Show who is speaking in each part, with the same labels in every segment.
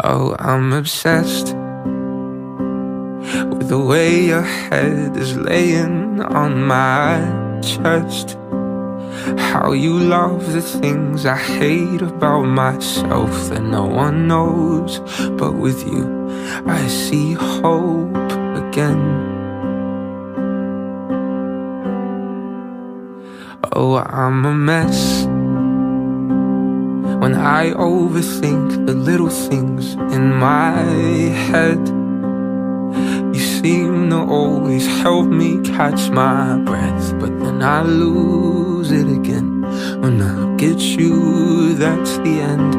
Speaker 1: Oh, I'm obsessed with the way your head is laying on my chest. How you love the things I hate about myself that no one knows. But with you, I see hope again. Oh, I'm a mess when I overthink the little things in my head. You seem to always help me catch my breath, but then I lose it again. When I get you, that's the end.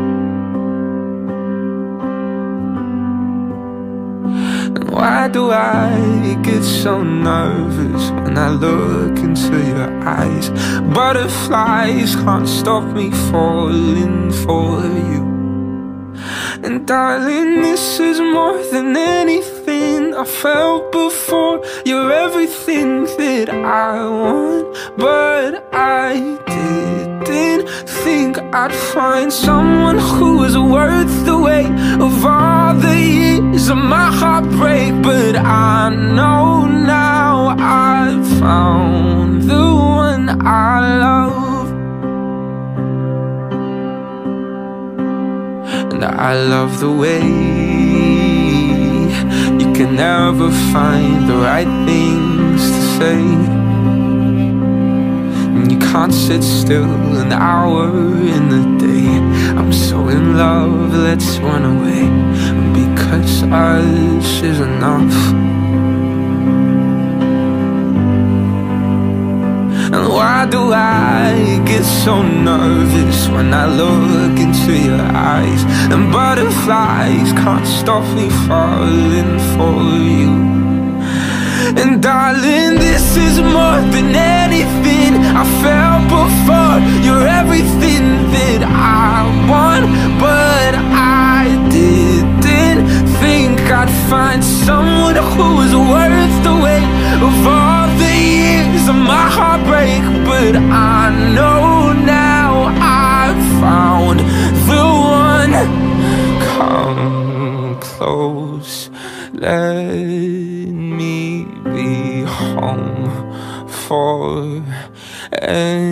Speaker 1: And why do I get so nervous when I look into your eyes? Butterflies can't stop me falling for you. And darling, this is more than anything I felt before. You're everything that I want, but I didn't think I'd find someone who was worth the weight of all the years of my heartbreak. But I know now I've found the one I love. And I love the way you can never find the right things to say. And you can't sit still an hour in the day. I'm so in love, let's run away, because us is enough. And why do I get so nervous when I look into your eyes? And butterflies can't stop me falling for you. And darling, this is more than anything I felt before. You're everything that I want, but I didn't think I'd find someone who was worth the weight of all the years of my heartbreak. But I know now I've found the one. Come close, let me be home for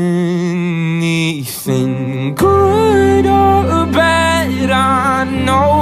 Speaker 1: anything good or bad. I know